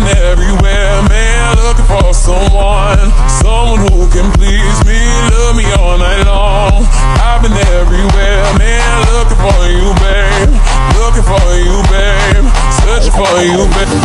everywhere, man, looking for someone who can please me, love me all night long. I've been everywhere, man, looking for you, babe, looking for you, babe, searching for you, babe.